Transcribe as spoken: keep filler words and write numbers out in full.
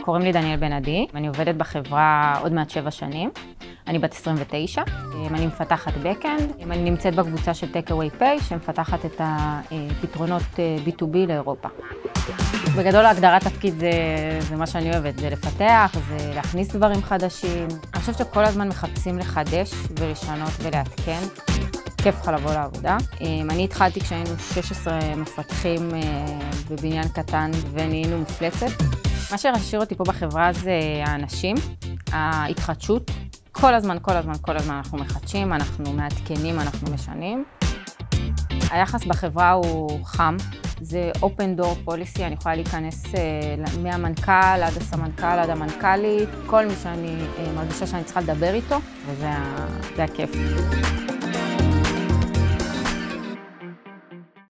קוראים לי דניאל בן עדי, אני עובדת בחברה עוד מעט שבע שנים. אני בת עשרים ותשע, אני מפתחת Backend, אני נמצאת בקבוצה של Takeaway Pay שמפתחת את הפתרונות בי טו בי לאירופה. בגדול ההגדרת תפקיד זה, זה מה שאני אוהבת, זה לפתח, זה להכניס דברים חדשים. אני חושבת שכל הזמן מחפשים לחדש ולשנות ולעדכן. כיף לך לבוא לעבודה. אני התחלתי כשהיינו שש עשרה מפתחים בבניין קטן ונהיינו מפלצת. מה שהשאיר אותי פה בחברה זה האנשים, ההתחדשות. כל הזמן, כל הזמן, כל הזמן אנחנו מחדשים, אנחנו מעדכנים, אנחנו משנים. היחס בחברה הוא חם, זה open door policy, אני יכולה להיכנס מהמנכ"ל עד הסמנכ"ל עד המנכ"לית, כל מי שאני מרגישה שאני צריכה לדבר איתו, וזה הכיף.